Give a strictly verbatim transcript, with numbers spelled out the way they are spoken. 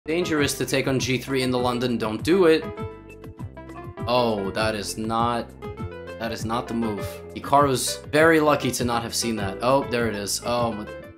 Dangerous to take on g three in the London. Don't do it. Oh, that is not... That is not the move. Hikaru's very lucky to not have seen that. Oh, there it is. Oh,